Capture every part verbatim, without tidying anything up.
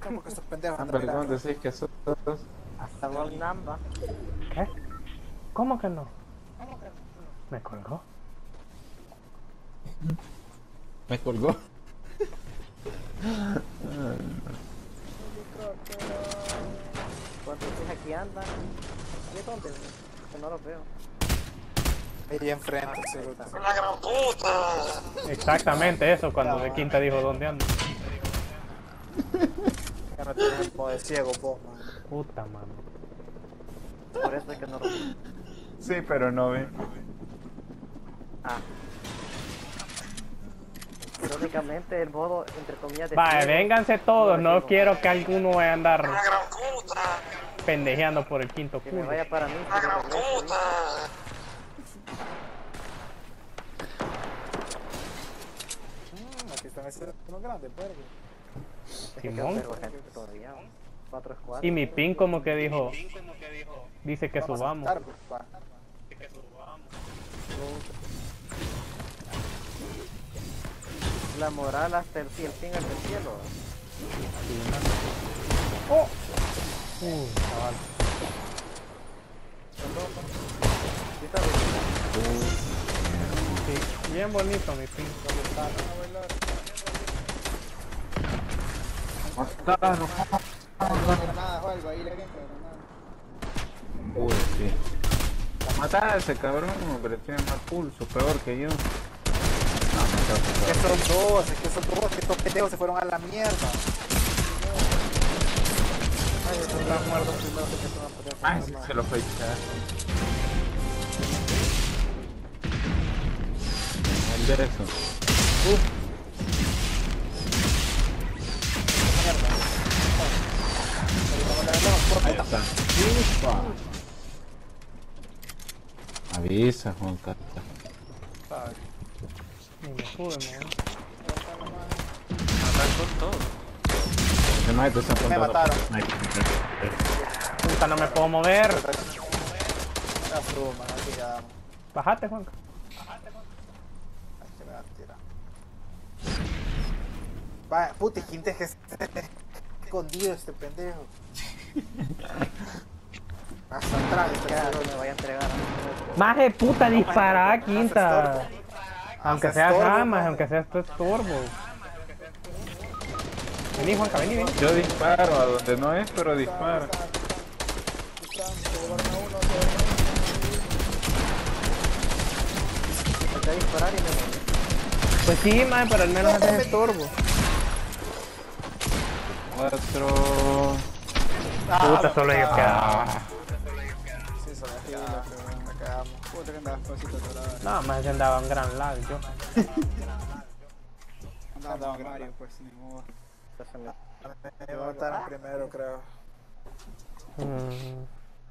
porque estos pendejos Ah, andan perdón, mirando. decís que sos... Hasta Wall Number. ¿Qué? ¿Cómo que no? ¿Me colgó? Me colgó. ¿Cuántos aquí andan? ¿Qué dónde? Que no los veo. Ahí enfrente, Ah, seguro. ahí está. ¡La gran puta! Exactamente eso, cuando de quinta dijo dónde anda. Ya no tienes el modo de ciego, vos, man. Puta mano. Por eso es que no los veo. Sí, pero no ve. Ah. Irónicamente el modo, entre comillas, de Vale, ciego, vénganse todos, no ciego. quiero que alguno vaya a andar ¡La gran puta! pendejeando por el quinto Que me culo. vaya para mí. ¡La que me gran regrese, puta! Mm, aquí están esos unos grandes, verga. ¿viste? Es que Simón. quedó vergo gente todavía. cuatro squads. Y mi pin como que dijo, dice que Vamos a subamos. saltar, pa. La moral hasta el cielo, fin hasta el cielo. Oh. Uh, chaval. ¿Sí está bien? Sí, bien bonito mi pin. Mataron. Nada, Juan, ahí le quedan, nada. Uy, sí. Matar a ese cabrón, hombre, tiene más pulso, peor que yo. No, me Que está son dos, es que son dos, que estos pendejos se fueron a la mierda. Ay, estos están muertos primero que se van a poner. Ay, sí, se lo fue a echar. El de eso. Ahí está. Ufa. Avisa, Juan Carlos. Ni me pude mover. Matar con todo. Ese maestro está apuntando. mataron. Puta, no me puedo mover. La suma, aquí quedamos. Bájate, Juanca. Aquí me va a tirar. Vaya, puta, ¿quién te que esté escondido este pendejo? Hasta atrás, este Ya, cabrón. me vaya a entregar. Maje, puta, dispara, quinta. Aunque sea estorbo, ramas, maje. aunque sea esto estorbo. Vení, Juanca, vení, vení. Yo disparo a donde no es, pero disparo. Me voy a disparar y me voy. Pues sí, maje, pero al menos haces estorbo. Cuatro. Puta, solo ellos quedaban. Sí, solo aquí la cagamos. Puta, que andabas pasito atorado. No, más se andaba un gran lag, yo. Andaban varios, pues, ni modo. Entonces me- Me mataron primero, creo. Mm.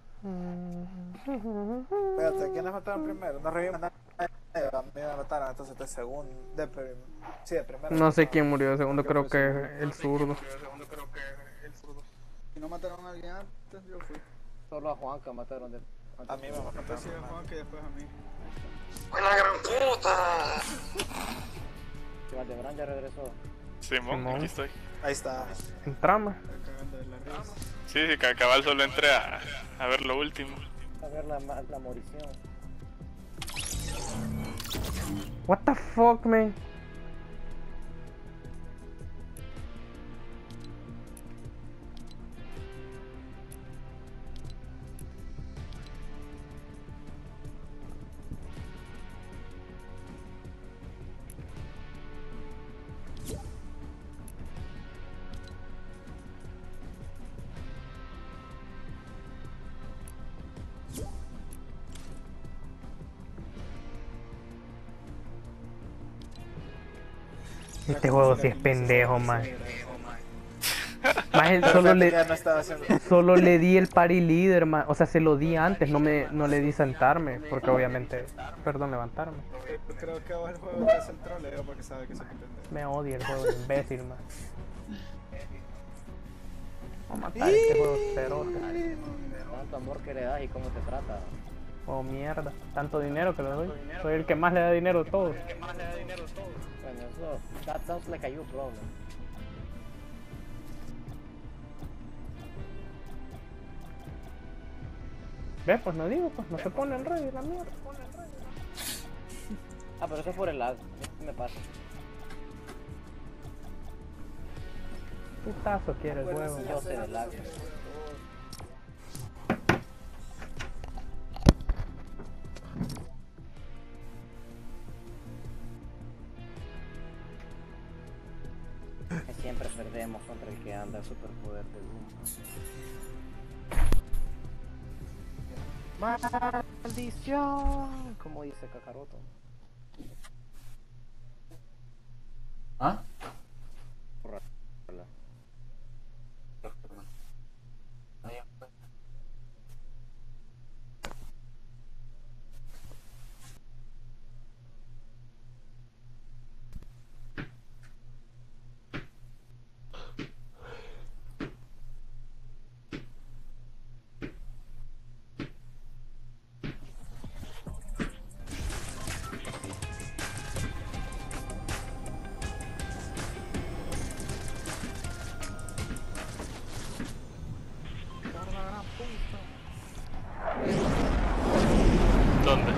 Espérate, ¿quiénes mataron primero? No revivimos nada. A mí me mataron, entonces de segundo. De prim... Sí, de primero. No sé quién murió de segundo, creo que es el zurdo. Si no mataron a alguien antes, yo fui. Solo a Juanca mataron de... A mí me mataron. Después sí a Juan que después a mí. ¡La gran puta! Valdebrán ya regresó. Simón, Simón. aquí estoy. Ahí está. En trama. Está cagando de la risa. Sí, sí, que cabal solo entré a, a ver lo último. A ver la, ma- la morición. What the fuck, man? Este juego sí es pendejo, man. Más solo le, Ya no estaba haciendo. solo le di el party leader, man. O sea, se lo di antes, no me, no le di sentarme, porque obviamente, perdón, levantarme. Yo creo que ahora el juego te hace el troleo porque sabe que se pendejo. Me odia el juego de imbécil, man. Vamos a matar este juego feroz. Tanto amor que le das y cómo te trata. Oh, mierda. Tanto dinero que le doy. Soy el que más le da dinero de todos. Bueno, eso... That sounds like a you problem. ¿Ves? Pues no digo, pues no se pone el rey la mierda. Ah, pero eso es por el lag. ¿Qué me pasa? Putazo quiere el huevo. Yo sé del lag. Que siempre perdemos contra el que anda el superpoder del mundo. ¡Maldición! Como dice Kakaroto. ¿Ah? ¿Dónde?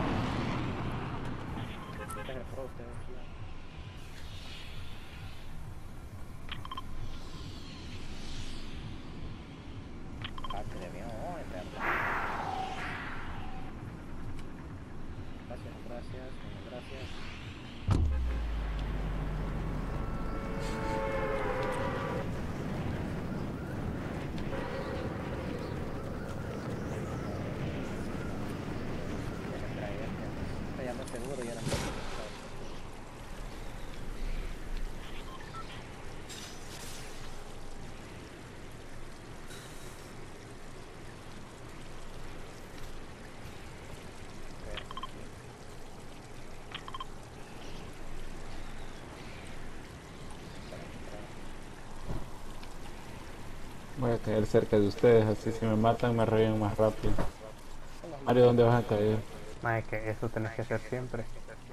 Ah, que le vio, en verdad. Gracias, gracias, gracias. Ya me seguro, ya no me Voy a caer cerca de ustedes, así si me matan me reviven más rápido. Mario, ¿dónde vas a caer? Ma, es que eso tenés que hacer siempre.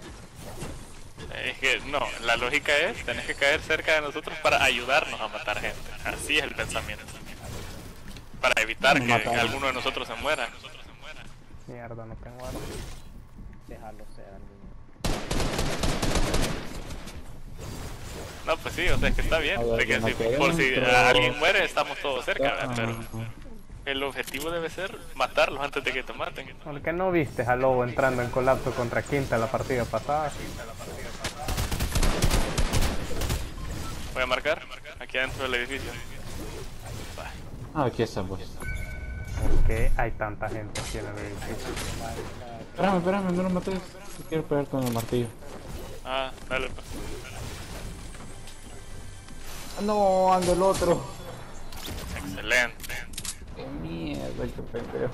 Es que no, la lógica es, tenés que caer cerca de nosotros para ayudarnos a matar gente. Así es el pensamiento. Para evitar que alguno de nosotros se muera. Mierda, no tengo arma. dejarlo ser. No, pues sí, o sea, es que está bien. A ver, De que no si, queremos, por si pero- alguien muere, estamos todos cerca, ¿verdad? Ah, Pero ah. el objetivo debe ser matarlos antes de que te maten. ¿Por qué no viste a Lobo entrando en colapso contra Quinta la partida pasada? Voy a marcar aquí adentro del edificio. Ah, aquí está pues. ¿Por qué hay tanta gente aquí en el edificio? Espérame, espérame, no lo mates. Yo quiero pegar con el martillo. Ah, dale pues. No, ando el otro. Excelente. Qué mierda, qué pendejo.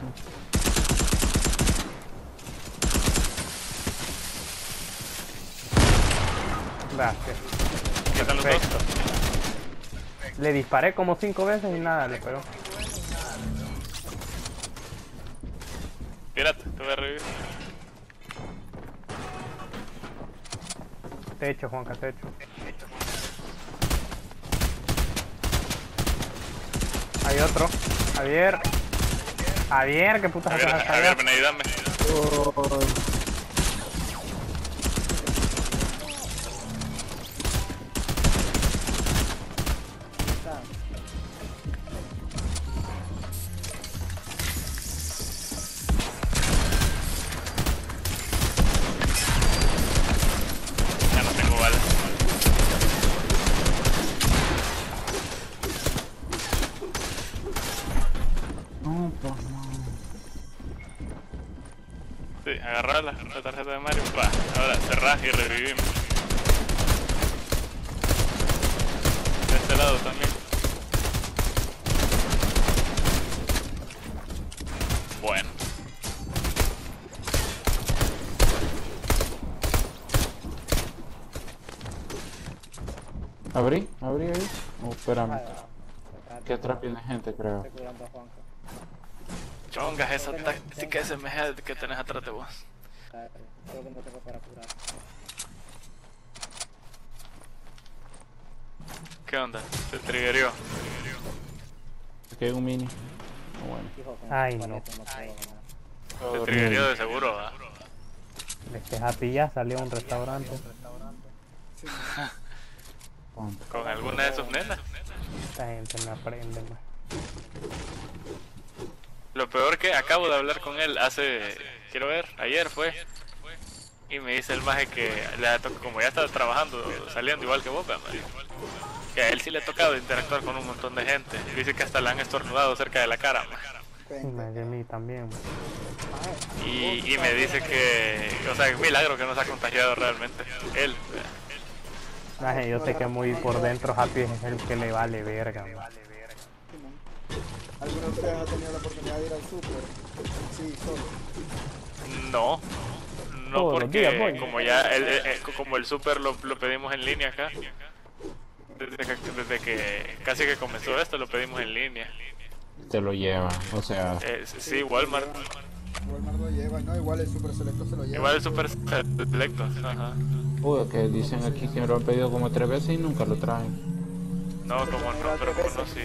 Gracias. ¿Qué están los dos? Le disparé como cinco veces y nada, le pegó. Tírate, te voy a revivir. Techo, Juanca, techo. Hay otro. Javier. Javier, ¿qué putas Javier, haces acá? Javier, ven ahí, dame. Ya no tengo balas. No, pues no. Sí, agarrá la, la tarjeta de Mario. Va, ahora cerrás y revivimos. De este lado también. Bueno. ¿Abrí? ¿Abrí ahí? Oh, espérame. Ah, Que atrás viene gente, creo. estoy curando a Juanca. Chongas esa táctica S M G que tenés atrás de vos. Creo que no tengo para curar. ¿Qué onda? Se triggerió. Aquí hay un mini. Bueno. Hijo, con Ay, con no. esto no puedo ganar. Se triggerió de seguro, ¿va? Este Happy ya salió a un restaurante. Ponte. Con alguna de sus nenas. Esta gente me aprende, man. Lo peor que acabo de hablar con él hace, quiero ver, ayer fue. Y me dice el maje que le ha tocado, como ya está trabajando, saliendo igual que vos, man, que a él sí le ha tocado interactuar con un montón de gente. Y dice que hasta le han estornudado cerca de la cara, man. Y me de mí también, man. Y, y me dice que, o sea, es un milagro que no se ha contagiado realmente. Él. Maje, yo sé que muy por dentro Happy es el que le vale verga, man. ¿Alguno de ustedes ha tenido la oportunidad de ir al súper? Sí, solo. No. No Todos los porque días voy. como ya el, eh, eh, como el super lo, lo pedimos en línea acá. Desde que, desde que casi que comenzó esto lo pedimos en línea. Te lo lleva, o sea, Eh, sí, Walmart. Walmart lo lleva, no, igual el super selecto se lo lleva. Igual el super selectos, ajá. uy, que dicen aquí que me lo han pedido como tres veces y nunca lo traen. No, como no, pero como no, sí.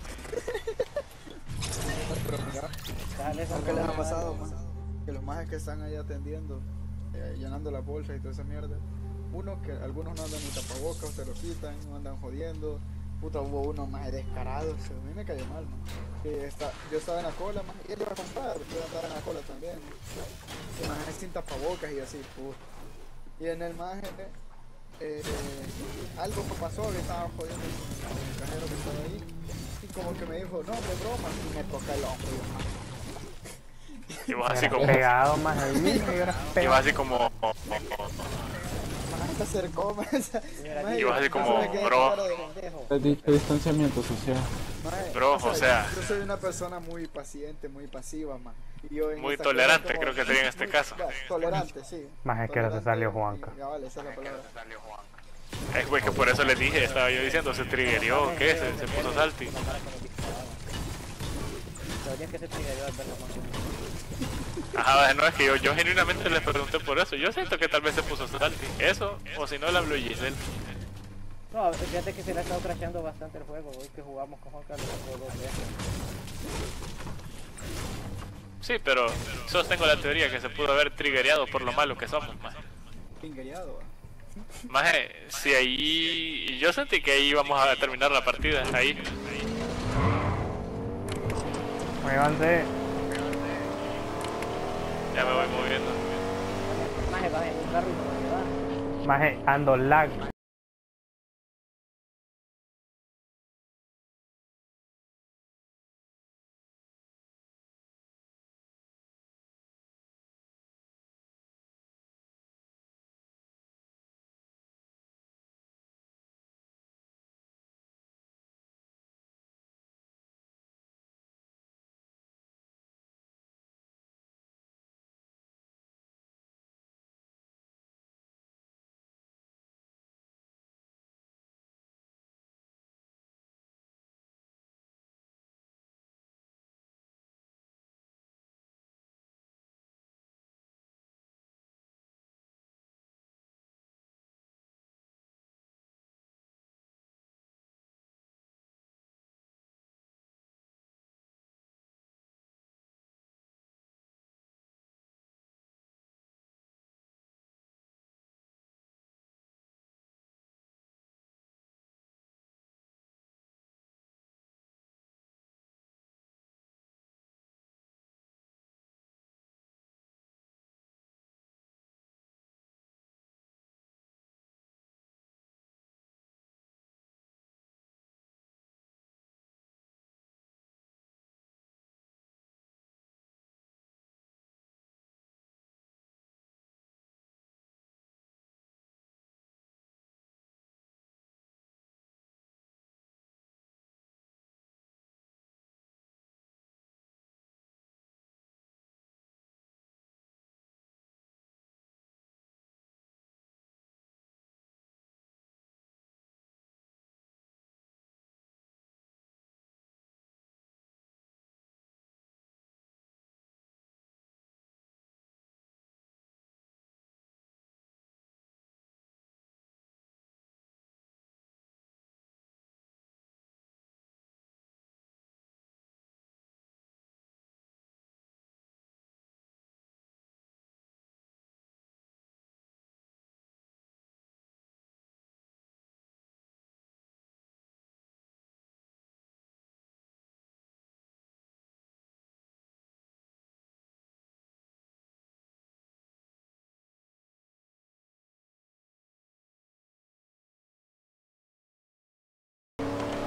Pero mira, Dale, esa ¿qué les ha madre. pasado, man? Que los majes que están ahí atendiendo, eh, llenando las bolsas y toda esa mierda, uno que algunos no andan ni tapabocas, se lo quitan, no andan jodiendo. Puta, hubo uno más descarado, o sea, a mí me cayó mal, man. Que está, yo estaba en la cola, man, y él iba a comprar, yo andaba en la cola también. Y más sin tapabocas y así, puta. Y en el maje, eh, algo me pasó, que estaba jodiendo con el cajero que estaba ahí. Y como que me dijo, no, de broma, y me toca el hombro. Y yo, "Ah". Y vos así Hubieras como, pegado más ahí, me hubieras y vos pegado. así como, Maje se acercó, maje, Y vos así como, me quedé bro. con cara de pendejo. El di- el distanciamiento social. Maje, Bro, o sea. yo soy una persona muy paciente, muy pasiva, man. Y yo en Muy esta tolerante, cosa como- creo que sería en este muy- caso. ya, tolerante, sí. Más es que ahora se Tolerante salió y- Juanca. Ya vale, esa es la palabra. Es güey que por eso les dije, estaba yo diciendo, se triggerió, ¿qué? Se, se puso salty. La cara que me disparaba. Sabías que se triggerió al verlo con Ajá, no, es que yo, yo genuinamente les pregunté por eso. Yo siento que tal vez se puso salty. Eso, o si no, le habló Giselle. No, fíjate que se le ha estado crasheando bastante el juego. Hoy que jugamos con Juan Carlos sacó dos veces. Sí, pero sostengo la teoría que se pudo haber triggereado por lo malo que somos, más. Pinguereado, va. Más, si ahí... Yo sentí que ahí íbamos a terminar la partida, ahí. Muévanse. Ya me voy moviendo. Más vas en un carro y no lo llevas. Más ando lag.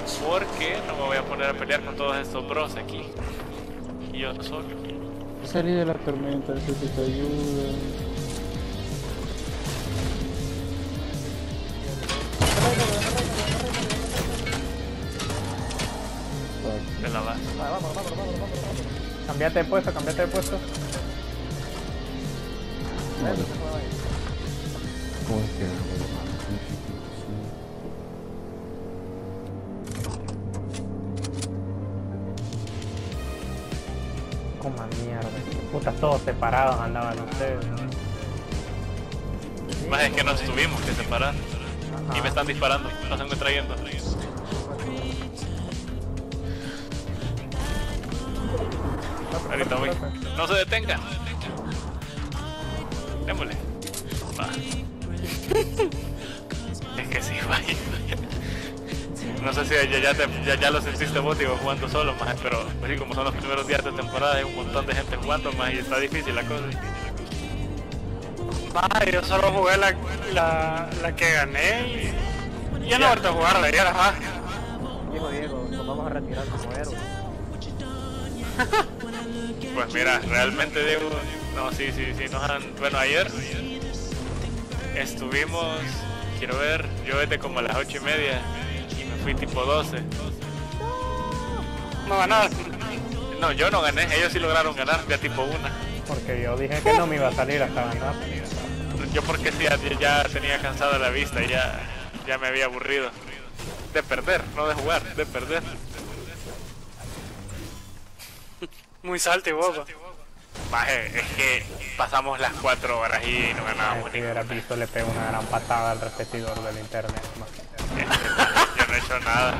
Porque no me voy a poner a pelear con todos estos bros aquí. Y yo solo. Salí de la tormenta, necesito ayuda. Te la vas. Vale, vámonos, vámonos, vámonos, vámonos, vámonos. Cambiate de puesto, cambiate de puesto. Eso se mueve ahí. ¿Cómo es que? Coma mierda. Puta, todos separados andaban ustedes. Más es que nos tuvimos que separar. Y me están disparando, no se me trayendo. Ahorita voy. No se detengan. Démosle. Va. Es que sí, vaya. No sé si ya, ya, te, ya, ya lo sentiste vos, digo, jugando solo, más, pero así como son los primeros días de temporada, hay un montón de gente jugando, más, y está difícil la cosa. Ah, yo solo jugué la, la, la que gané y ya no he vuelto a jugarla, ya la ajá. Dijo Diego, nos vamos a retirar como héroes. Pues mira, realmente Diego, no, sí, sí, sí, nos han, bueno, ayer estuvimos, quiero ver, yo desde como a las ocho y media y me fui tipo doce. No ganaste. No, yo no gané, ellos sí lograron ganar, ya tipo una. Porque yo dije que no me iba a salir hasta ganar. Yo porque sí, ya, ya tenía cansada la vista y ya, ya me había aburrido. De perder, no de jugar, de perder. Muy salty, boba. Maje, es que pasamos las cuatro horas y no ganábamos Si ni hubiera visto, le pego una gran patada al repetidor del internet. man. Yo no he hecho nada.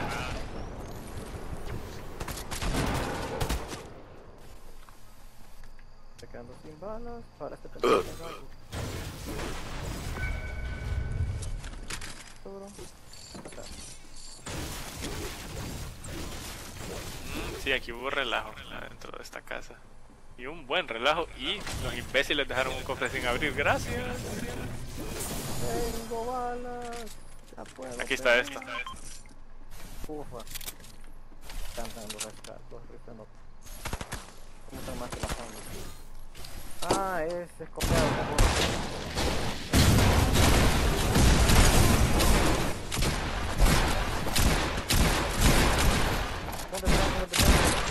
Se quedando sin balas, ahora este pendejo tiene algo. Seguro. Acá. Mm, sí, aquí hubo relajo dentro de esta casa. Y un buen relajo y los imbéciles dejaron un cofre sin abrir. Gracias. Tengo balas. Ya puedo. Aquí está esto. Ufa. Cantan los rescates, los rifles no. ¿Cómo están más que la sangre? Ah, es escopeado. ¿Dónde está? ¿Dónde está?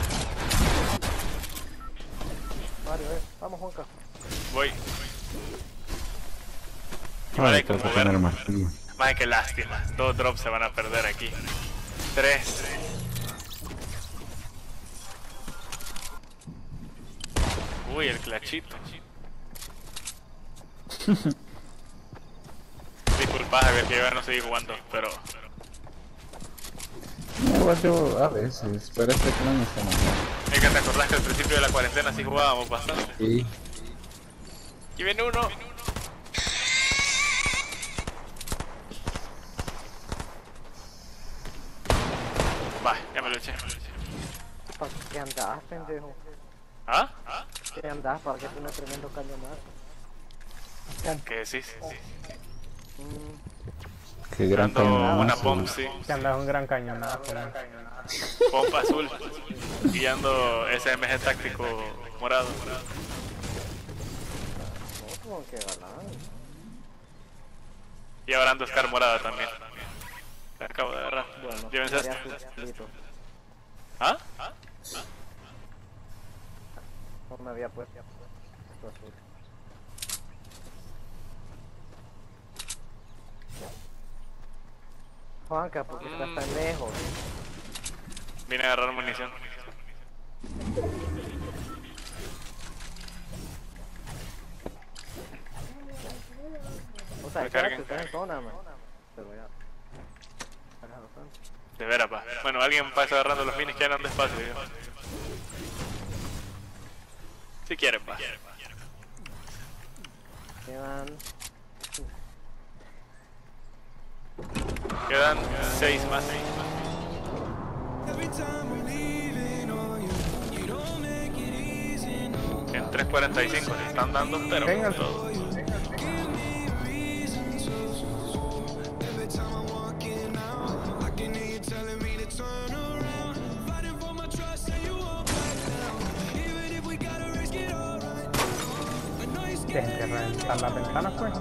Mario, eh. Vamos, Juanca. Voy. Ay, Vale, tengo como que tener ver. más frío. Más que lástima. Dos drops se van a perder aquí. Tres. Uy, el clachito. Disculpa, Javier, que yo ya no seguí jugando, pero... Igual yo a veces, pero este plan está mal. Es que te acordás que al principio de la cuarentena sí jugábamos bastante. Sí. Aquí viene uno. Va, ya me lo eché. ¿Para qué andás, pendejo? ¿Ah? ¿Qué andás? ¿Para qué tiene tremendo cañonazo? ¿Qué decís? Mm, Qué gran Dando cañonazo. una pomp, sí. Que andas un gran cañonazo. man. Pomp azul. Guiando S M G táctico morado. no, como que galán. Y ahora ando Scar morada también. Me acabo de agarrar. Bueno, Llévense daría esto. su listo. ¿Ah? No me había puesto esto azul. Juanca, ¿por qué estás tan lejos? Vine a agarrar munición. O sea, Me espérate, carguen. estás en zona, man. Te voy a... Cargar bastante. De veras, pa. Bueno, alguien pasa agarrando los minis que andan despacio. Yo. Si quieren, pa. Quedan... Quedan seis más. En tres cuarenta y cinco se están dando, pero Vengan. con todo. Telling me to turn Dejen que reventar las ventanas, pues.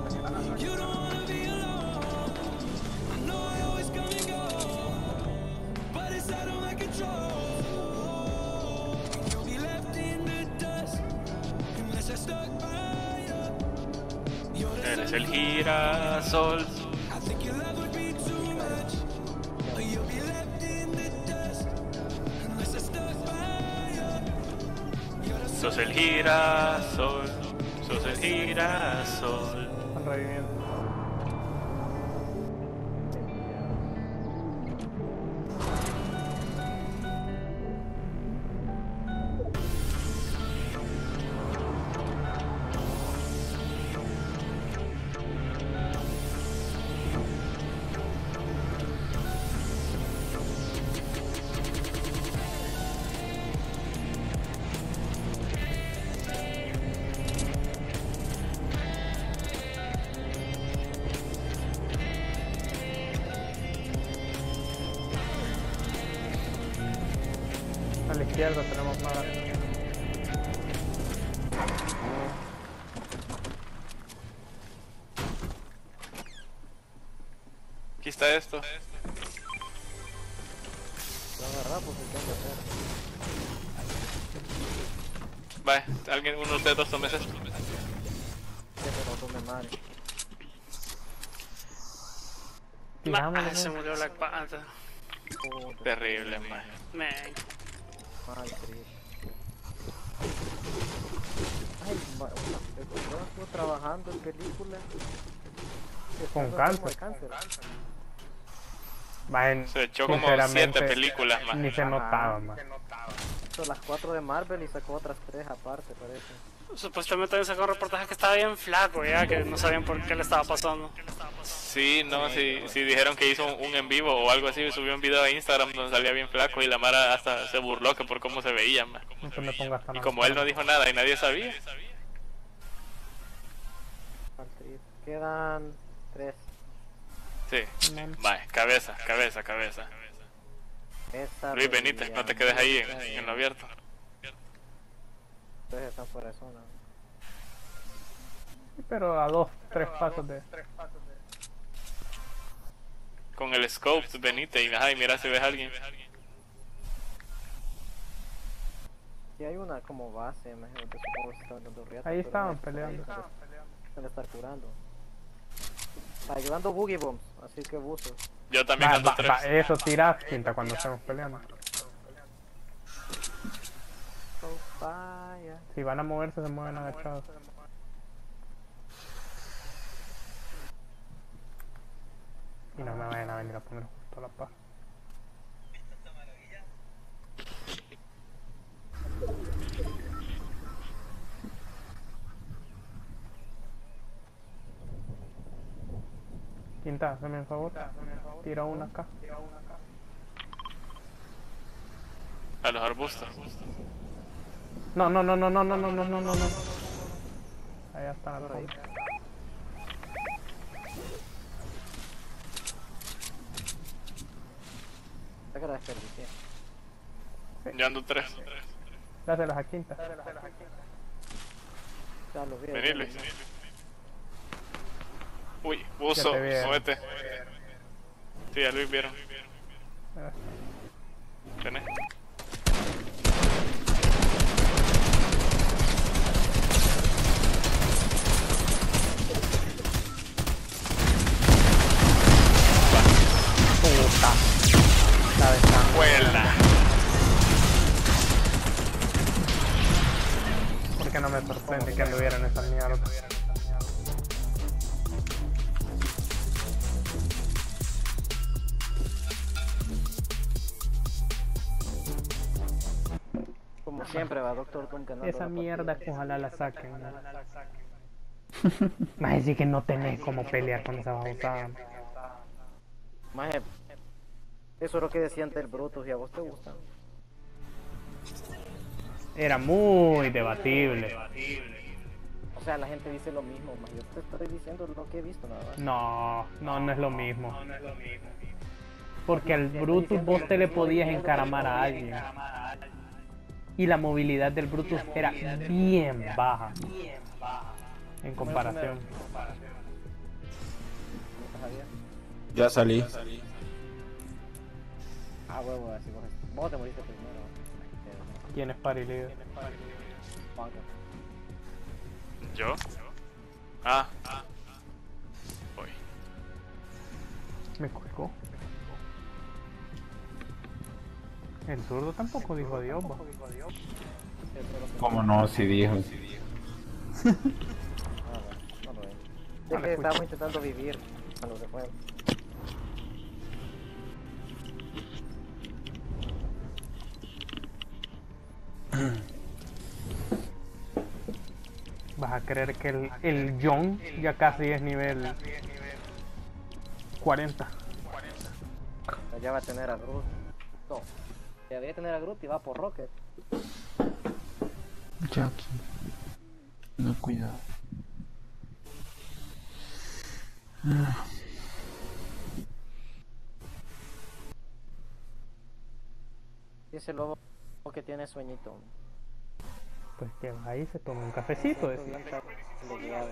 Eres el girasol. Sos el girasol, sos el girasol. Están reviviendo. A la izquierda tenemos más. Aquí está esto. Lo agarrá porque tengo que hacer. Vaya, alguien, uno de ustedes dos tomes esto. Que se lo tome madre. Tirámoslo, Ah, se pues. murió Black Panther. Puta, Terrible, man. Man. mal triste. Ay, ma- yo estuve trabajando en películas. Con Estando cáncer. enfermo de cáncer. Man, Se echó como sinceramente, siete películas más. Ni se notaba, man. Hizo las cuatro de Marvel y sacó otras tres aparte, parece. Supuestamente habían sacado un reportaje que estaba bien flaco ya, que no sabían por qué le estaba pasando. Sí, no, sí, sí dijeron que hizo un en vivo o algo así, subió un video a Instagram donde salía bien flaco y la Mara hasta se burló que por cómo se veía, man. No te me pongas tan Y como él no alto. dijo nada y nadie sabía. Mal triste. Quedan tres. Sí, vaya, cabeza, cabeza, cabeza. Esta Luis Benítez, no te quedes ahí en, en lo abierto. Ustedes están fuera de zona. Pero a dos, tres pasos de. Con el scope, Benítez, y ajá, y mira si ves a alguien. Y hay una como base, imagino que supongo que están dando riata. Ahí pero estaban no, peleando. Se le- se le está curando. Está llevando boogie bombs, así que buzos. Yo también Va, ando va, tres. va, eso tiras tinta cuando estemos peleando. So vaya. Si van a moverse, se mueven agachados. Y no me vayan a venir a poner justo a la paz. Quinta, hazme un favor. Tira una acá. A los arbustos. No, no, no, no, no, no, no, no, no, no, no. Allá está la torre. Ya que la desperdicié. Yo ando tres. Dáselas a quinta. Ya lo vi. Vení, Luis. Uy, buzo, Ya te vieron. muévete. Sí, a Luis vieron. Ah, Vení. Puta. La ventana. Vuela. ¿Por qué no me sorprende que anduvieran esas mierdas? Como siempre va Doctor Doom ganando. Esa la mierda, partida. ojalá la saquen. Más decir que no tenés cómo pelear con esa babosada. Maje, eso es lo que decían del Brutus y a vos te gusta. Era muy debatible. O sea, la gente dice lo mismo, maje. Yo te estoy diciendo lo que he visto nada más. No, no, no es lo mismo. Porque al Brutus vos te le podías encaramar a alguien. Y la movilidad del Brutus era bien baja. En comparación. Ya salí. Ah, huevo, así vos. Vos te moriste primero. ¿Quién es party leader? Juanca. ¿Yo? Ah. Voy. Me colgó. El zurdo tampoco dijo adiós, va. ¿Cómo no? Si dijo. Ah, bueno, no lo veo. No Es le que escucho. estábamos intentando vivir cuando se fue. Vas a creer que el, el John ya casi es nivel cuarenta. Ya va a tener a Groot. No. Debería tener a Groot y va por Rocket. Jackie. No, cuidado. Y ese lobo que tiene sueñito. Pues que va ahí se toma un cafecito. Siento Decía. bien tar- de llave.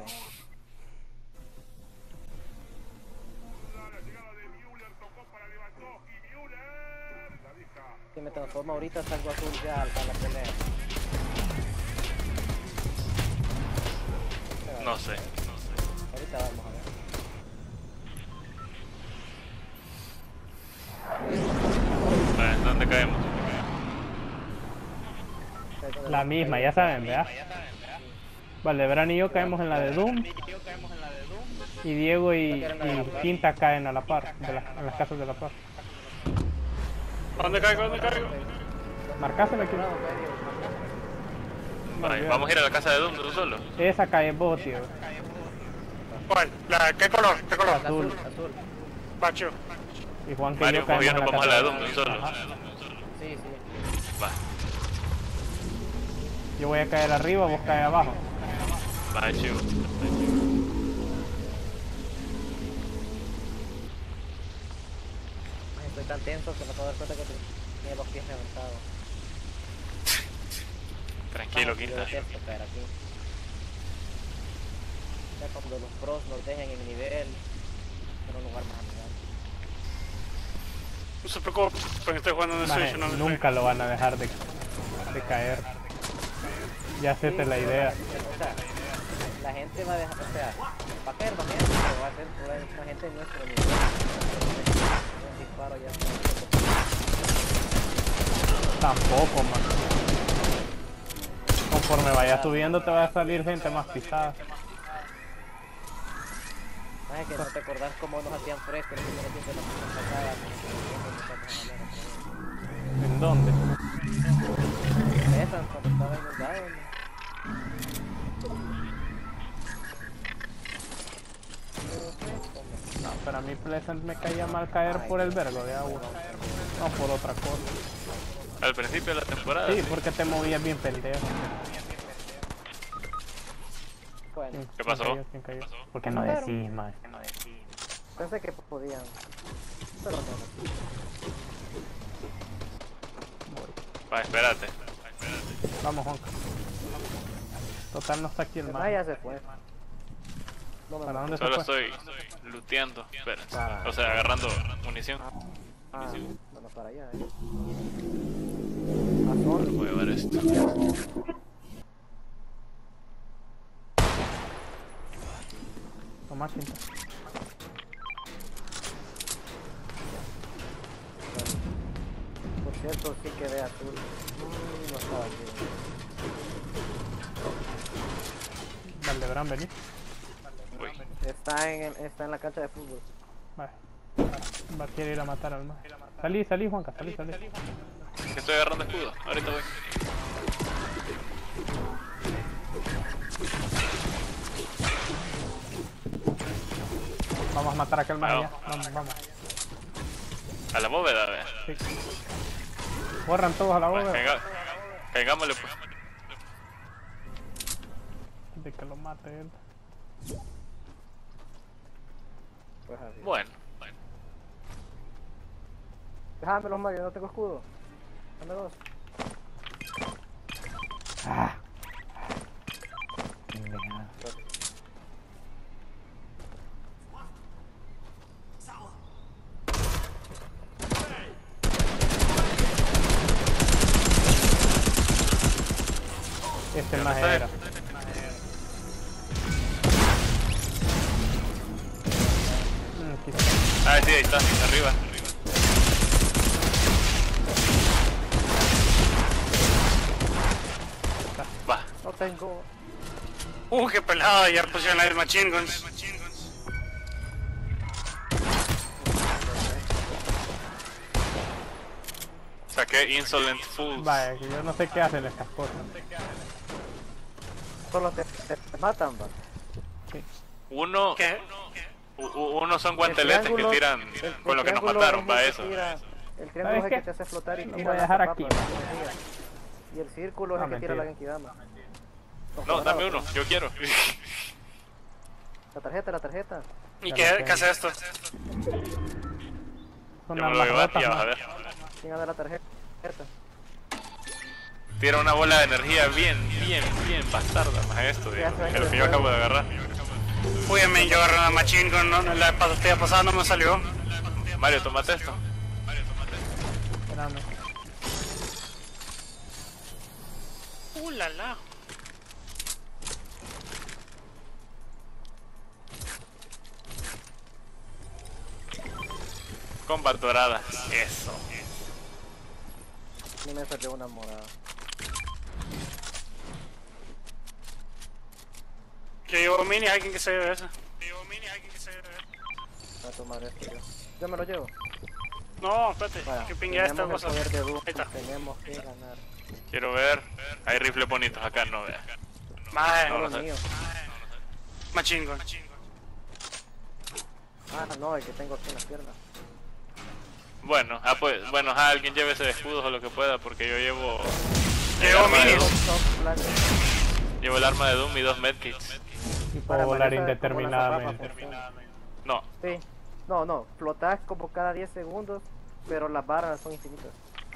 Si me transformo ahorita salgo azul ya a la pelea. No sé, no sé. Ahorita vamos a ver. Vale, ¿dónde caemos? La misma, ya saben, ¿verdad? Vale, Bran y yo caemos en la de Doom. Y Diego y, y Quinta caen a la par, de la- en las casas de la par. ¿Dónde caigo? ¿Dónde caigo? Marcásela aquí. Vale, vamos a ir a la casa de Doom, tú solo. Esa cae vos, tío. ¿Cuál? La, ¿Qué color? ¿Qué color? Azul. Azul. Pacho. Y Juan que Mario, yo vos y yo caemos en nos la vamos a la de casa. Doom, tú solo. Ajá. Sí, sí. Va, Yo voy a caer arriba, vos caes abajo. va, chivo. Ay, estoy tan tenso que me puedo dar cuenta que tenía los pies levantados. Tranquilo, Ay, yo Quinta. detesto caer aquí. Ya cuando los pros nos dejen en nivel, en un lugar más amigable. No se preocupen, estoy jugando en el Maje, Switch, no me nunca lo van a dejar de, de caer. Ya séte la idea. O sea, la gente va a dejar, o sea, va a caer, va a caer, pero va a ser va a ser una gente de nuestro nivel. Un disparo ya está. Tampoco, man. Conforme vaya subiendo te va a salir gente más pisada. Más es que no te acordás cómo nos hacían fresco el primer tiempo de la semana pasada. ¿En dónde? Esa, cuando estaba inundado. No, pero a mí Pleasant me caía mal caer por el vergo de agua. No por otra cosa. Al principio de la temporada. Sí, porque te movías bien pendejo. Bueno, ¿Quién- ¿Qué quién pasó? cayó? ¿Quién cayó? ¿Por qué no decís, man? pensé que podían, pero no. Va, espérate. Vamos, Juanca. Total, no está aquí el El man. man ya se fue. No me ¿Para dónde se Solo fue? estoy looteando. Espera. Para- O sea, agarrando munición. Ah, bueno, para allá, eh. Azul. Voy a ver esto. Toma, Quinta. Por cierto, sí quedé azul. Mm, no estaba aquí. Vale, Bran, vení. Voy. Está en, está en la cancha de fútbol. Vale. Va a querer ir a matar al man. Salí, salí, Juanca, salí, salí. Que estoy agarrando escudo. Ahorita voy. Vamos a matar a aquel man Vamos. ya. Vamos, vamos. A la bóveda, a ver. Sí. Borran todos a la Va, bóveda. caiga- Caigámosle pues. De que lo mate él. Pues así. Bueno. Déjame los Mario, no tengo escudo. Dame dos. Ah. Ese ¿Dónde maje está él? era. Mm, aquí está. Ah, sí, ahí está, arriba. Va. No tengo. Uh, qué pelado, ayer pusieron la machine guns. Saqué Insolent Fools. Vaya, que yo no sé qué hacen estas cosas. Solo te, te, te matan, va. Uno, ¿Qué? u- u- uno son guanteletes que triángulo- tiran el- el con lo que nos triángulo mataron, es va el que eso. tira- El triángulo ¿Sabes es el que qué? te hace flotar y Lo tira voy a dejar las aquí. papas, la energía. Y el círculo es No, el que tira la mentira. Genkidama. Los No, dame cuadrados. uno, yo quiero. La tarjeta, la tarjeta. ¿Y qué, qué hace esto? Son Yo me lo voy a armas llevar rotas, y ya vas a ¿no? ver. ¿Quién ha dado la tarjeta? Tira una bola de energía bien, bien, bien bastarda, más esto, Ya viejo, sé, que lo que ya yo acabo de agarrar. Uy, men, yo agarré una machine gun, ¿no? La pastilla pasada no me salió. Mario, tomate esto. Espérame. Uh, la la. Combat dorada. Eso. Ni me salió una morada. Yo llevo mini, alguien que se lleve eso. Yo llevo mini, alguien que se lleve eso. Voy a tomar esto yo. Yo me lo llevo. No, espérate, Vaya, que pingue esta tenemos el cosa. poder de Doom, Ahí está. tenemos que ganar. Quiero ver. Hay rifles bonitos acá, no veas. Maje, No, Solo no sé. mío. machine gun. Ah, no, el que tengo aquí en las piernas. Bueno, ah, pues, bueno, ah, alguien lleve ese escudos o lo que pueda, porque yo llevo. Yo el llevo arma de minis. Doom. Soft black. Llevo el arma de Doom y dos medkits. Y Para puedo volar manejar como una zapa indeterminadamente. funciona. No, Sí. No, no, flotás como cada diez segundos, pero las barras son infinitas.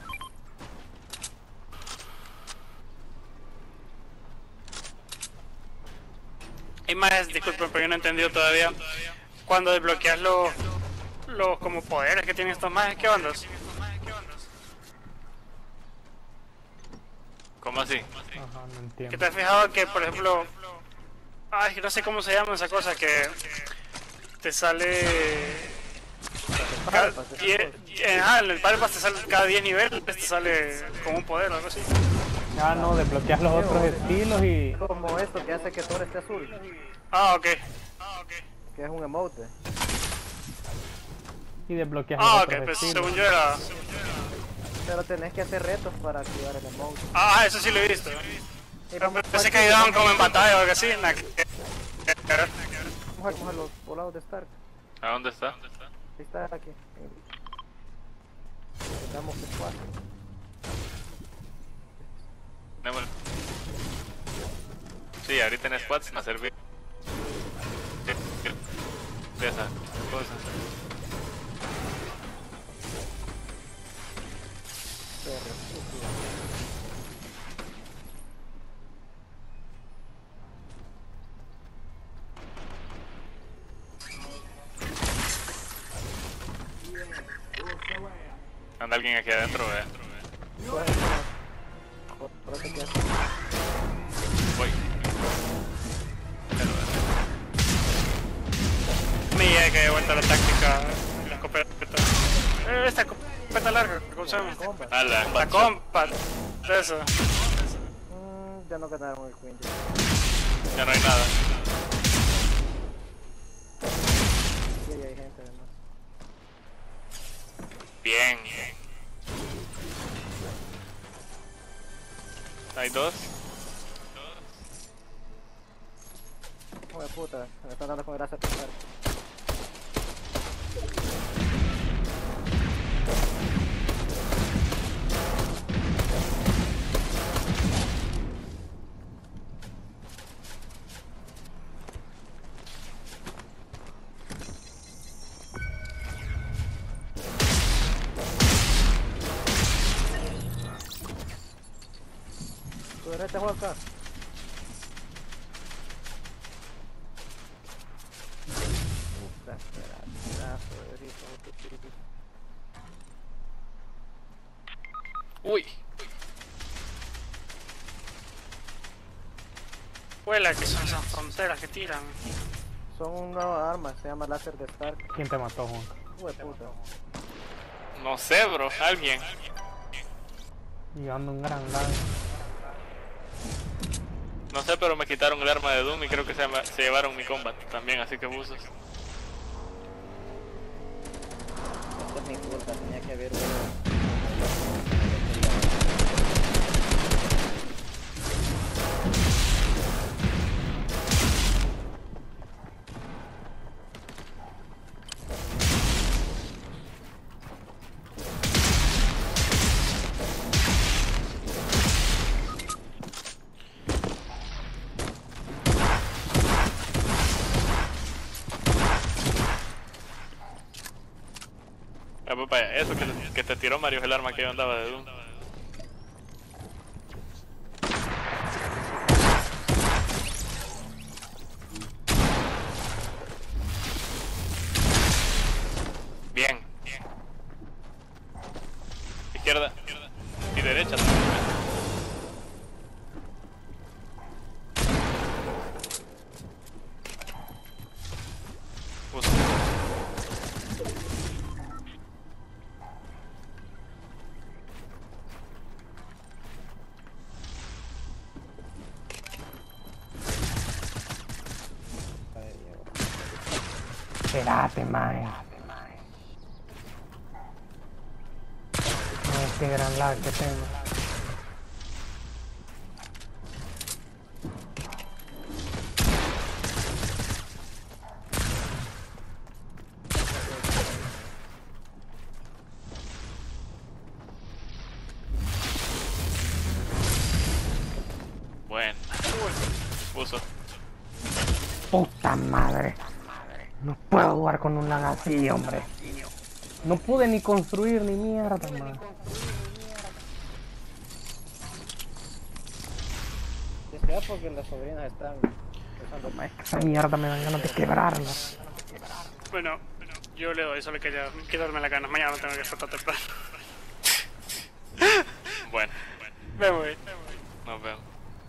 Y más, disculpen, pero yo no he entendido todavía. Cuando desbloqueas los, los como poderes que tienen estos majes, ¿qué ondas? ¿cómo así? Ajá, no Que entiendo. te has fijado que, por ejemplo, ay, no sé cómo se llama esa cosa, que te sale... Cada, die- eh, ajá, en el Battle Pass te sale cada diez niveles, te sale como un poder o algo así. Ah, no, desbloqueas los otros estilos y... Como esto que hace que Thor esté azul, Ah, ok. que es un emote. y desbloqueas Ah, los ok, otros pues estilos. según yo era... Pero tenés que hacer retos para activar el emote. Ah, eso sí lo he visto. Y Pero vamos pensé a- que ayudaban como en batalla o algo así. Nada que- Vamos a coger los volados de Stark. ¿A dónde está? Ahí está aquí. Estamos en cuatro. Démosle. Sí, ahorita en squats me serví. De esa cosa. Anda alguien aquí adentro, ve. Acuérdate que Voy. Me llega que de vuelta la táctica. La escopeta. Eh, esta escopeta larga, ¿cómo se llama? combat. A la La compact. Eso. Mm, ya no ganaron el Queen. Ya no hay nada. Sí, ahí hay gente además. Bien. Hay dos. Hijo de puta, me están dando con gracia a pensar. ¿Tu derecha juega acá? Puta, espera, pedazo de grito, tu pipi. Uy. Huela, que son esas fronteras que tiran. Son una arma, se llama láser de Stark. ¿Quién te mató, Juan? Hue puta. No sé, bro, alguien. Llevando un gran lag. No sé, pero me quitaron el arma de Doom y creo que se, llama- se llevaron mi combat también, así que buzos. Esta es mi culpa, tenía que haber uno. Ah, pues vaya, eso que, te- que te tiró Mario es el arma que yo andaba de Doom. Bien. Izquierda y derecha también. Usa. Espérate, mae. Ay, qué gran lag que tengo. Bueno. Uso. Puta madre. No puedo jugar con un lag así, hombre. No pude ni construir ni mierda, man. Es que es porque las sobrinas están usando Es que esa mierda me dan ganas de quebrarla. Bueno, yo le doy, solo quería quitarme las ganas. Mañana tengo que estar temprano. Bueno, Me voy. nos vemos.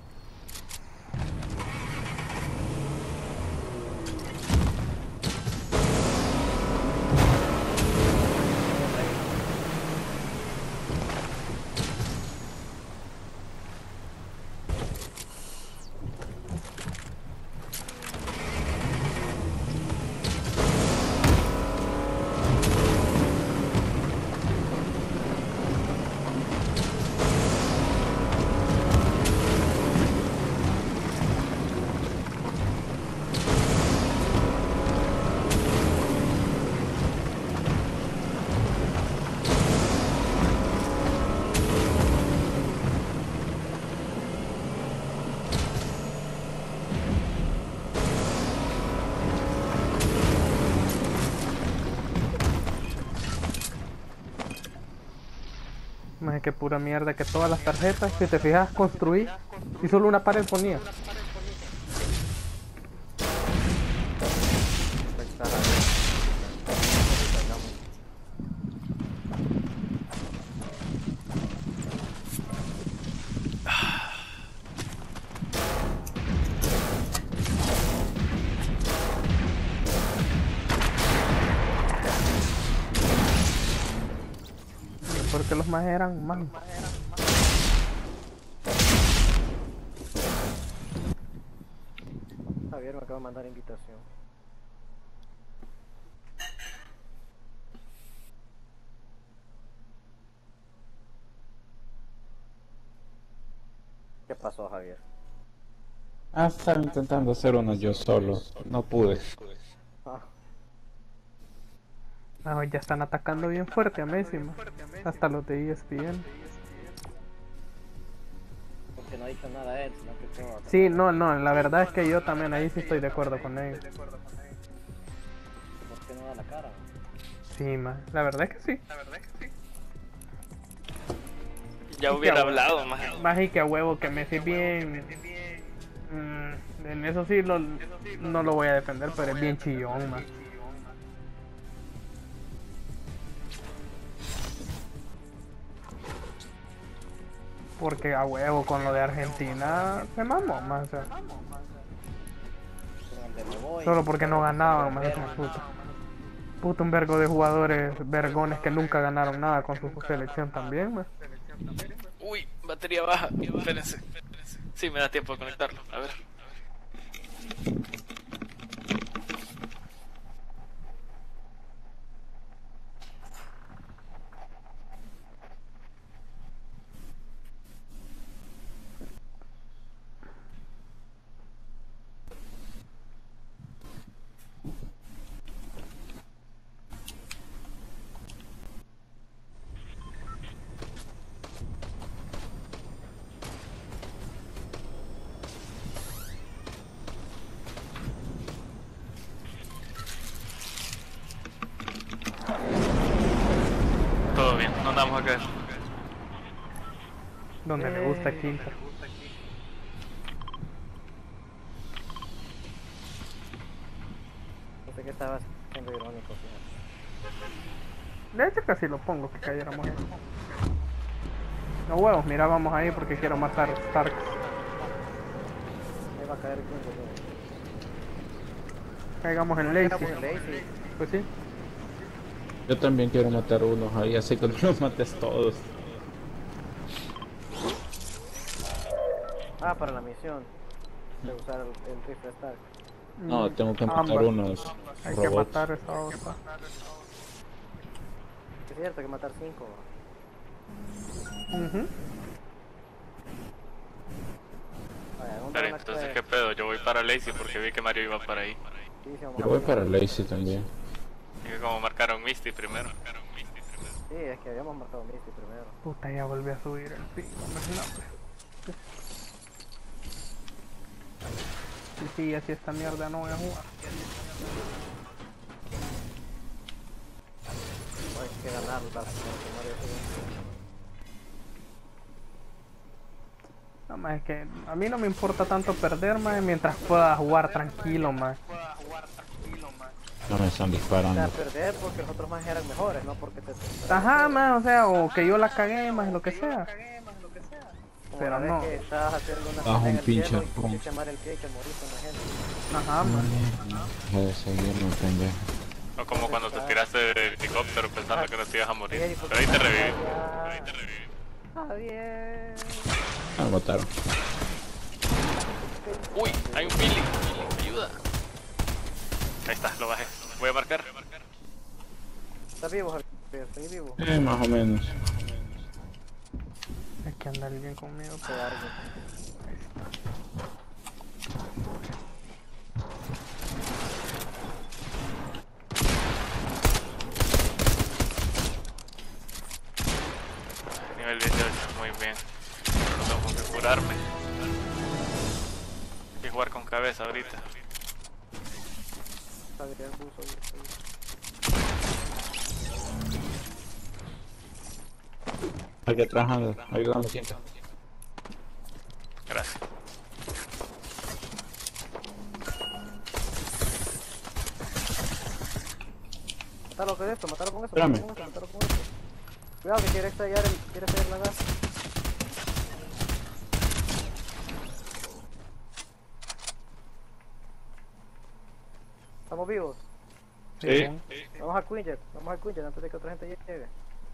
Más que pura mierda, que todas las tarjetas, si te fijas, construí y solo una pared ponía. Porque los más eran más. Javier me acaba de mandar invitación. ¿Qué pasó, Javier? Ah, estaba intentando hacer uno yo solo. No pude. Ah, Ah, ya están atacando bien fuerte a Messi, man. Hasta los de E S P N. porque no ha dicho nada a él, sino que todo. Sí, no, no, la verdad es que yo también ahí sí estoy de acuerdo con ellos. ¿Por qué no da la cara? Sí, man, la verdad es que sí. Ya hubiera hablado, más. Más y que a huevo que Messi es bien. mm, en eso sí lo, no lo voy a defender, pero es bien chillón, man. Porque a huevo con lo de Argentina se mamó, más. O sea, ¿Dónde me voy? solo porque no ganaban, más. Puta. Puta, un vergo de jugadores vergones que nunca ganaron nada con su selección también, más. Uy, batería baja. Espérense. Sí, me da tiempo de conectarlo. A ver. Todo bien, no andamos a caer. Donde me gusta Quinta. No sé qué estabas siendo irónico, fíjate. De hecho casi lo pongo que cayéramos ahí. No huevos, mira, vamos ahí porque quiero matar Stark. Ahí va a caer el quinto, tío. Caigamos en Lazy. Caigamos en Lazy. Pues sí. Yo también quiero matar unos ahí, así que no los mates todos. Ah, para la misión. De usar el, el rifle Stark. No, tengo que matar Ambas. unos Hay que robots. matar esa otra. Es cierto, hay que matar cinco. Ujú. Vaya, ¿dónde Pero van a entonces, caer? ¿qué pedo? Yo voy para Lazy porque vi que Mario iba para ahí. Sí, sí, vamos Yo a voy ver. para Lazy también. Y que como marcaron Misty primero. Sí, es que habíamos marcado Misty primero. Puta, ya volví a subir el pico, imagínate. Sí, sí, así esta mierda no voy a jugar. Hay que ganar para que Mario siga. No, más es que a mí no me importa tanto perder, más mientras pueda jugar tranquilo, más. No me están O sea, disparando. perder porque los otros más eran mejores, no porque te... Ajá, más, o sea, o que yo la cagué, más lo que sea. Como pero la vez no. que estabas haciendo una Bajo cena en un el pinche cielo y pum. quisiste quemar el cake, moriste en la gente. Ajá, más. Deja de seguirme, pendejo. O como cuando te tiraste del helicóptero pensando que no te ibas a morir. Ey, Pero ahí te reviví. Ah, bien. Ah, me mataron. Uy, hay un Billy. Ayuda. Ahí está, lo bajé. Voy a marcar. ¿Estás vivo, Javier? ¿Estoy vivo? Eh, más o menos. Es que anda alguien conmigo. Te largo. Nivel dieciocho, muy bien. Tengo que curarme. Y jugar con cabeza ahorita. Javier, buzo, buzo, buzo. Aquí trabajando, ayúdame, siento. Gracias. Matalo con esto, matalo con eso. Espérame. Matalo con esto, matalo con esto. Cuidado que quiere estallar el... quiere estallar la gas. ¿Estamos vivos? Sí. Vamos a Quinjet, vamos a Quinjet antes de que otra gente llegue.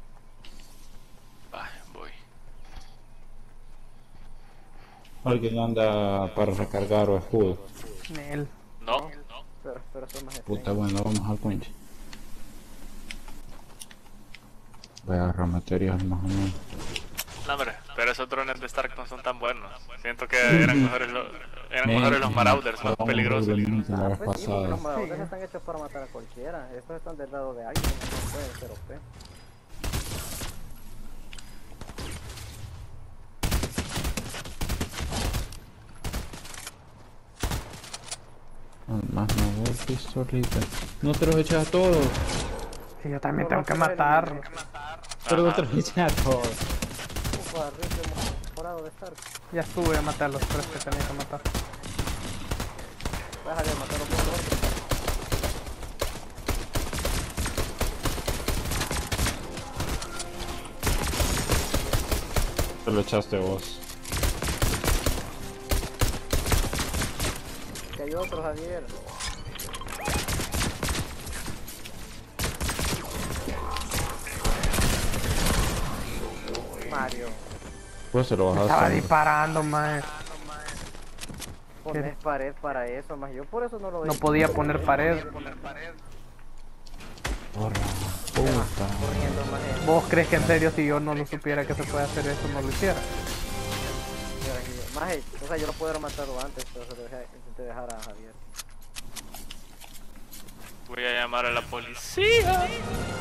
Va, voy. Alguien anda para recargar o escudo. Nel. No, Pero, pero son más Puta, extraños. bueno, vamos al cuenche. Voy a agarrar material más o menos. no, hombre. Pero esos drones de Stark no son tan buenos. Siento que eran mejores los, eran mejores los Marauders, más peligrosos. La vez Pues sí, porque pasada. los maradores están hechos para matar a cualquiera. Estos están del lado de alguien, no pueden ser O P. Más no voy pistolita. No te los echas a todos. Sí, yo también No, tengo no, que no, no, matar. no, Pero no te los echas a todos. Ufa, rifle morado de Stark. Ya estuve a matar los tres que tenía que matar. Déjale de matar un poco. Te lo echaste vos. Que hay otro, Javier. Mario. Pues se lo bajaste. Estaba ¿no? disparando, man. Pones pared para eso, más yo por eso no lo No veo. podía poner pared. Porra, puta. Corriendo, maje. ¿Vos crees que en serio si yo no lo supiera que se puede hacer eso, no lo hiciera? Maje, o sea, yo lo puedo haber matado antes, pero se lo dejé, intenté dejar a Javier. Voy a llamar a la policía.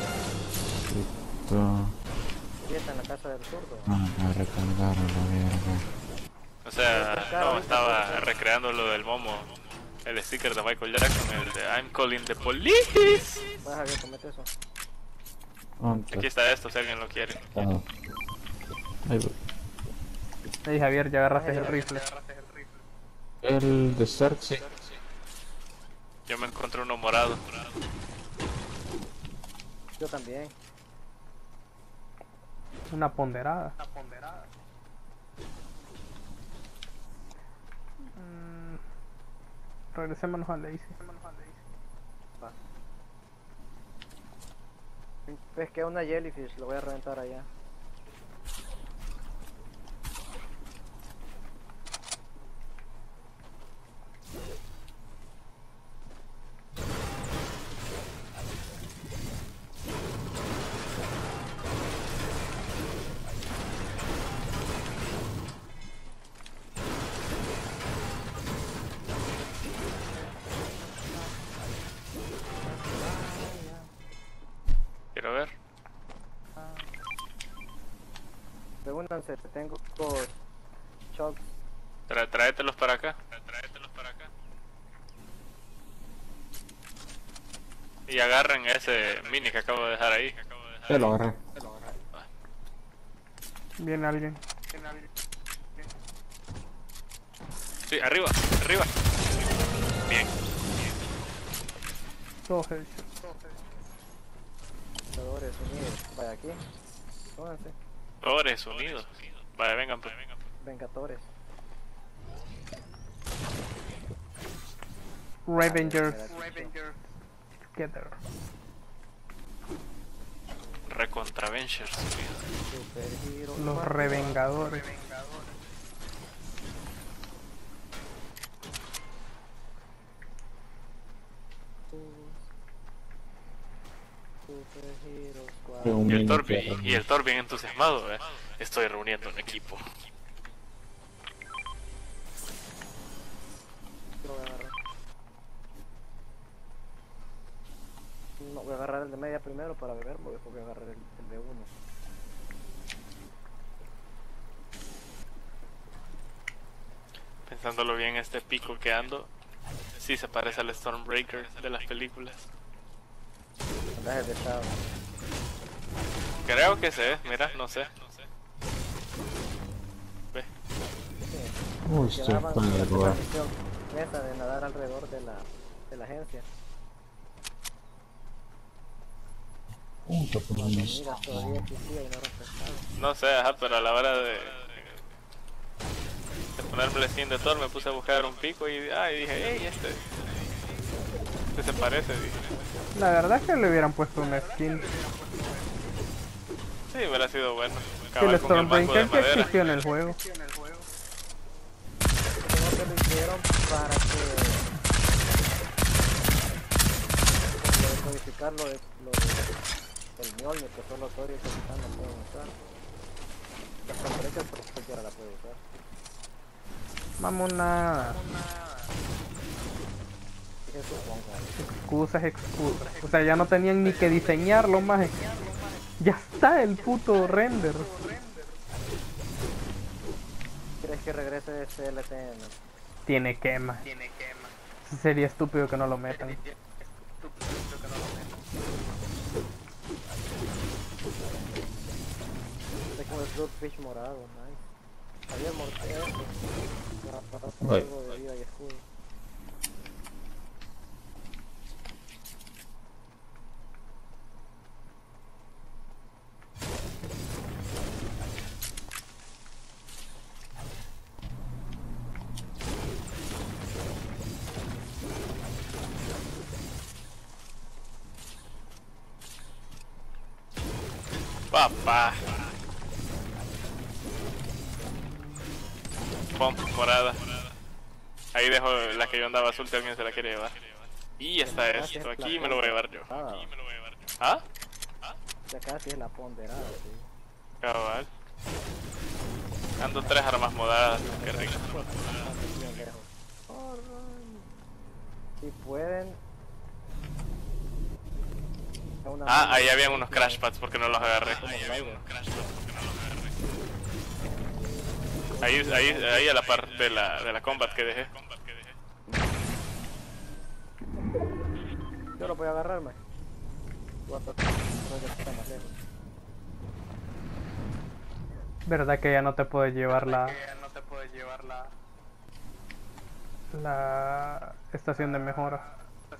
Puta. Y está en la casa del zurdo. Ah, me recargaron la mierda. O sea, no, estaba recreando lo del Momo. El sticker de Michael Jackson, el de I'm calling the police. Vas a ver, comete eso. ¿Dónde Aquí está esto, si alguien lo quiere. está? Ahí voy. Hey Javier, ya agarraste el rifle. El de Zerg, sí. Yo me encontré uno morado. Yo también. Una ponderada. Mm, regresémonos a Lazy. Pesqué una jellyfish, lo voy a reventar allá. Quiero ver. Pregúntanse, tengo dos shocks. Tra tráetelos para acá. Tráetelos para acá. Y agarren ese mini que acabo de dejar ahí. Ya lo agarré. Viene alguien. Sí, arriba, arriba. Bien. Dos headshots. Jugadores unidos. Vaya aquí. Pónganse. Flores unidos. Vale, vengan, pues. Vengadores. Revengers. Together. Recontra Vengers unidos. Superhero. Los revengadores. Superhero Squad. Un Y el mini Thor, perro. y el Thor bien entusiasmado, ¿eh? Estoy reuniendo un equipo. Lo voy a agarrar. No, voy a agarrar el de media primero para beber, porque después voy a agarrar el, el de uno. Pensándolo bien, este pico que ando, sí se parece al Stormbreaker de las películas. Andaje de estado. Creo que se es, mira, no sé. Ve, Uy, estoy Llevaban con el la lugar. misión esa de nadar alrededor de la, de la agencia. Puta, por Cuando mis- miras todavía existía y no era pescado. no sé, ajá, pero a la hora de, de ponerme el skin de Thor me puse a buscar un pico y, ah, y dije, hey, este, este se parece, dije. La verdad es que le hubieran puesto una skin. Sí, hubiera sido bueno. Si el Acabar con el banco de Stormbreaker que madera. existió en el juego. Creo que lo hicieron para que lo de codificar lo de, lo de el Mjolnir, que solo Thor y el Capitán lo pueden usar. La Stormbreaker por cualquiera la puede usar. Vámonos. Dije supongo. Excusas, excusas. O sea, ya no tenían ni que diseñarlo más. Ya está el puto render. ¿Crees que regrese C L T N? Tiene quema. Sería estúpido que no lo metan. Es como el Bloodfish morado, nice. Había mortero. Ay. Algo de vida y escudo. Papá. Pump morada. Ahí dejo la que yo andaba azul, si alguien se la quiere llevar. Y esta es esto, aquí me lo voy a llevar yo. Aquí me lo voy a llevar yo. ¿Ah? Ya casi es la ponderada, sí. Cabal. Ando tres armas modadas, qué rico. Si pueden. Ah, ahí habían unos crash pads porque no los agarré. Ahí, ahí, ahí a la par de la, de la combat que dejé. Yo lo voy a agarrarme. ¿Verdad que ya no te puedes llevar la... la estación de mejora?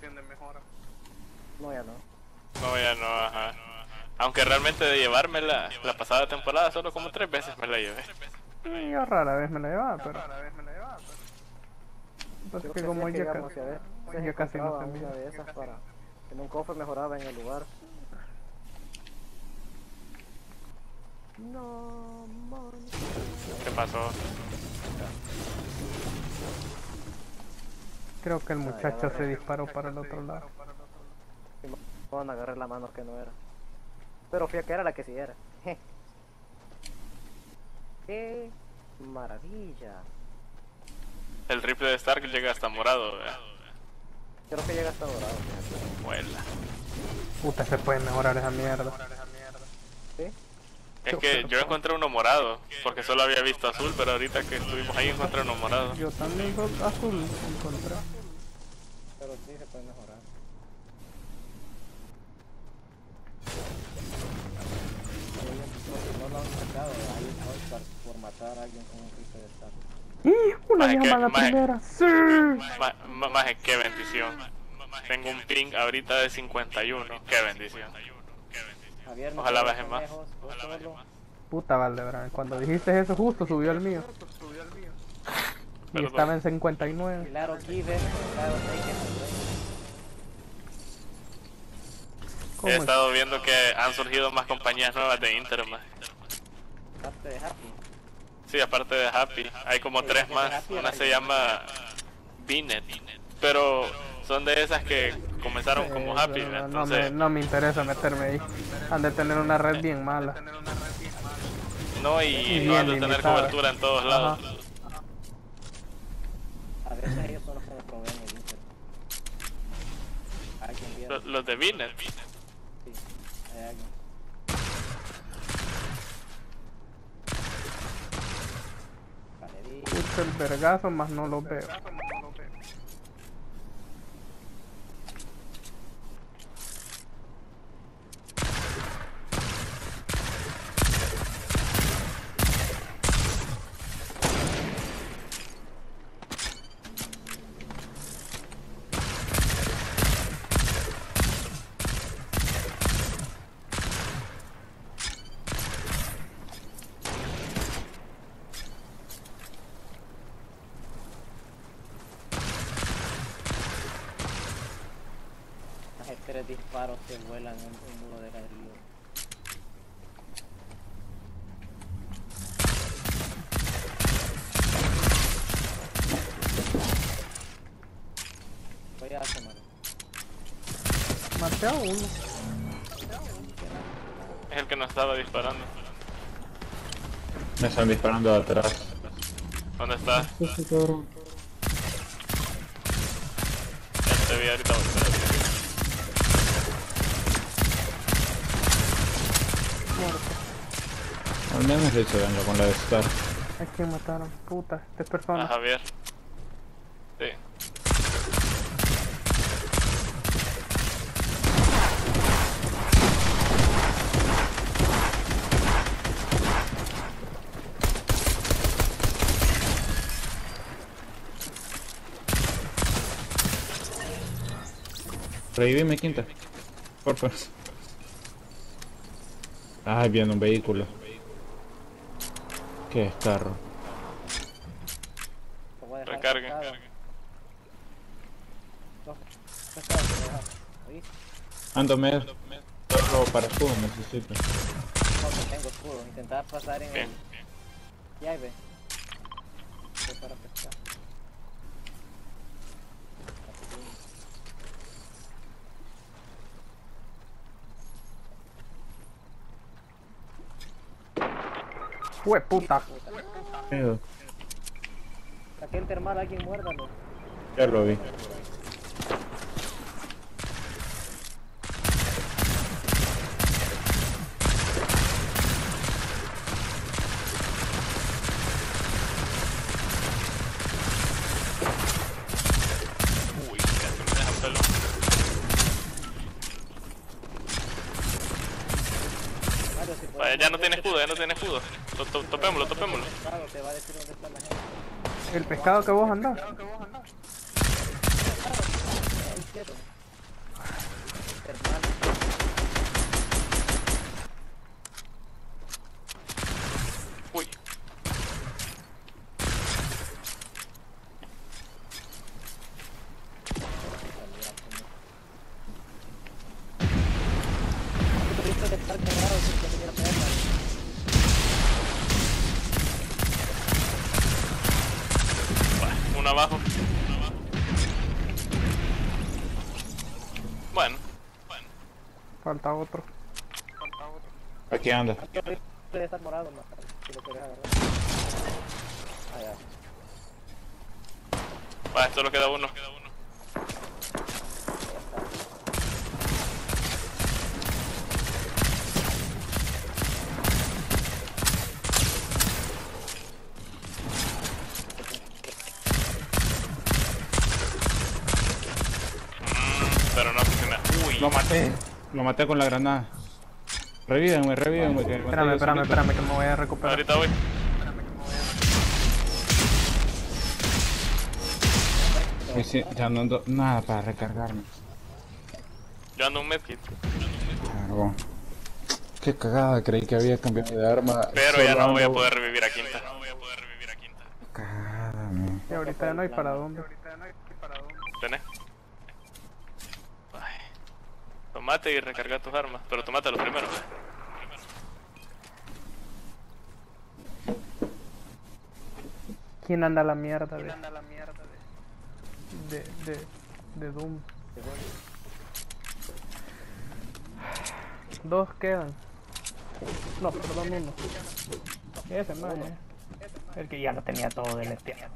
No, ya no. No, ya no, ajá. Aunque realmente de llevármela la pasada temporada solo como tres veces me la llevé. Mm, Yo rara vez me la llevaba, pero... Pues Creo que que como sí, que ya, digamos, ca- si a veces ya casi no encontraba se una mira. de esas para en un cofre mejoraba en el lugar. No, Mónica. ¿Qué pasó? Creo que el Ah, ya muchacho va. se disparó para el otro lado. Y me van a agarrar la mano que no era. Pero fui a que era la que sí era. ¡Qué maravilla! El rifle de Stark llega hasta morado, vea. Creo que llega hasta dorado. Muela. Puta, se puede mejorar esa mierda. ¿Sí? Es que yo encontré uno morado, porque solo había visto azul, pero ahorita que estuvimos ahí encontré uno morado. Yo también veo azul encontré. Pero sí se puede mejorar. No lo han sacado, hay un All-Star por matar a alguien con un rifle de Star. ¡Y! Una Maje, llamada maje. primera. ¡Sí! Ma- ma- Maje, qué bendición. Tengo un ping ahorita de cincuenta y uno, qué bendición. Javier, no Ojalá te baje vayas más. lejos, vos solo. Puta Valdebrán, cuando dijiste eso justo subió el mío. Y Perdón. estaba en cincuenta y nueve. Claro, give it, claro, take it. ¿Cómo He es? estado viendo que han surgido más compañías nuevas de Inter, maje. Parte de Happy. Sí, aparte de Happy, hay como tres más. Una se llama Binet, pero son de esas que comenzaron como Eh, Happy, no, no, me, entonces no me interesa meterme ahí. Han de tener una red bien mala. no, y y no bien han de tener limitada. cobertura en todos lados. Ajá. A veces ellos son los que nos proveen el Inter. Alguien viene. Los, los de Binet. Sí, hay alguien. Vale, di- Puta el vergazo, más no lo veo. Hace tres disparos que vuelan en un muro de ladrillo. Voy a hacer, mano. Maté a uno. Es el que nos estaba disparando. Me están disparando de atrás. ¿Dónde está? Ese cabrón. Ya te vi ahorita. espérate. Al menos le hice daño con la de Star. ¿A quién mataron? Puta, esta A persona. Javier. Sí. Revíveme, quinta. Por favor. Ay, viene un vehículo. ¿Qué es carro? Te voy a dejar Recargue. sentado. No, sentado, te voy a dejar. ¿Oíste? Ándome. Solo para escudo necesito. No, no tengo escudo. Intentar pasar en Bien, el... bien. Ya ahí ve. Voy para pescar. Fue puta. Pedo. Saqué el termal, alguien muérdalo. Ya lo vi. Uy, casi me deja solo. Mario, si puedes Vaya, ya no mover tiene ese escudo, ya no tiene escudo. To- to- Topémoslo, topémoslo. pescado, te va a decir dónde está la gente. El pescado que vos andás. Ahí quieto. Termal. Uy, Tuviste que estar quebrado sin que tuviera perla. va, uno abajo. Bueno, Falta otro. Aquí anda. Debe estar morado, ¿no? Si lo querés agarrar. Ah, ya. va, solo queda uno. Mm, pero no funciona. Uy, Lo maté. Lo maté con la granada. Revívenme, revívenme. que Espérame, espérame, espérame que me voy a recuperar. ahorita voy. Sí, sí, ya no ando nada para recargarme. Yo ando un medkit. Claro. Qué cagada, creí que había cambiado de arma. Pero ya Solo no voy a ando- poder revivir a quinta. No voy a poder revivir a quinta. Cagada, man. Y ahorita ya no hay para dónde. Tenés. Ay. Tomate y recarga tus armas. Pero tomate los primeros. ¿Quién anda a la mierda de, de, de, de Doom? Dos quedan. No, perdón, uno. Ese más, eh. El que ya lo tenía todo deleteado.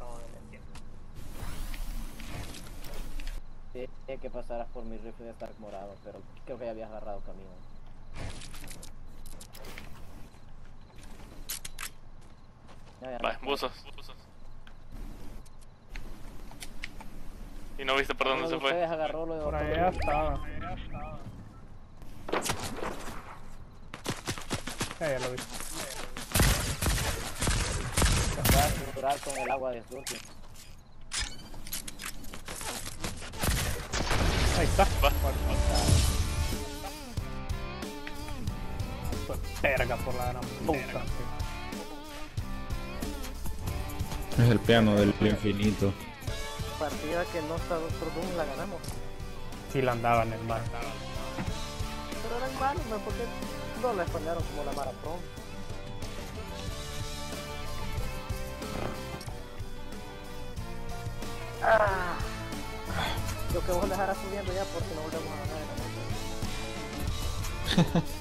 Sí, que pasaras por mi rifle de Stark morado, pero creo que ya habías agarrado camino. Ya, ya, Va, no. buzos. Y no viste por dónde Uno se de fue. ustedes agarró lo de Por otro. allá estaba. Ya, ya lo vi. Se fue a cinturar con el agua de Slurpee. Ahí está. Va. Fue verga por la gran puta. Es el piano del infinito. Partida que no está Doctor Doom la ganamos. Sí la andaba en el mar. Pero eran malos, ¿no? Porque no la españaron como la maratón. Ah. Lo que vos dejarás subiendo ya porque no volvemos a ganar en la noche.